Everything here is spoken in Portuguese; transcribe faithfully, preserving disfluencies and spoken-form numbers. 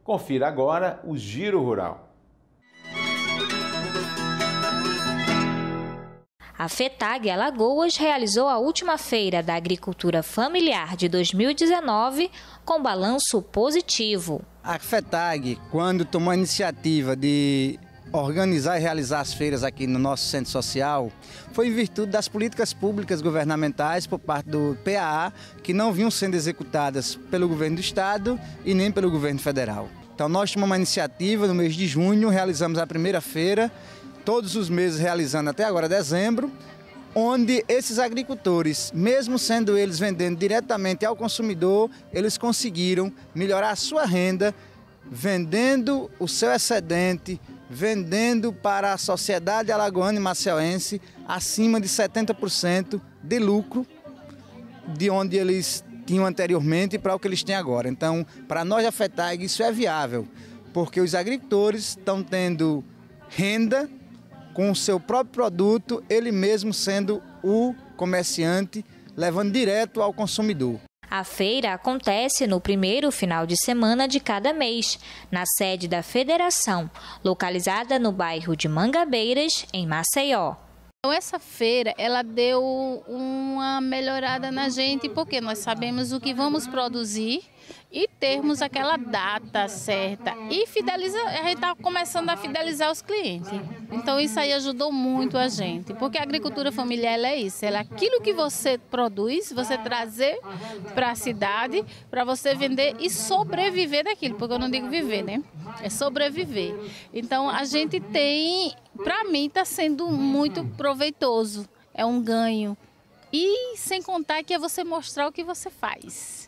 Confira agora o Giro Rural. A FETAG Alagoas realizou a última Feira da Agricultura Familiar de dois mil e dezenove com balanço positivo. A FETAG, quando tomou a iniciativa de organizar e realizar as feiras aqui no nosso centro social, foi em virtude das políticas públicas governamentais por parte do P A A, que não vinham sendo executadas pelo governo do estado e nem pelo governo federal. Então nós tomamos uma iniciativa no mês de junho, realizamos a primeira feira, todos os meses realizando até agora dezembro, onde esses agricultores, mesmo sendo eles vendendo diretamente ao consumidor, eles conseguiram melhorar a sua renda, vendendo o seu excedente, vendendo para a sociedade alagoana e maceiense acima de setenta por cento de lucro de onde eles tinham anteriormente para o que eles têm agora. Então, para nós da FETAG isso é viável, porque os agricultores estão tendo renda com o seu próprio produto, ele mesmo sendo o comerciante, levando direto ao consumidor. A feira acontece no primeiro final de semana de cada mês, na sede da Federação, localizada no bairro de Mangabeiras, em Maceió. Então, essa feira, ela deu uma melhorada na gente, porque nós sabemos o que vamos produzir e termos aquela data certa. E fideliza, a gente está começando a fidelizar os clientes. Então, isso aí ajudou muito a gente, porque a agricultura familiar ela é isso, ela é aquilo que você produz, você trazer para a cidade, para você vender e sobreviver daquilo, porque eu não digo viver, né? É sobreviver. Então, a gente tem, para mim, está sendo muito proveitoso, é um ganho. E sem contar que é você mostrar o que você faz.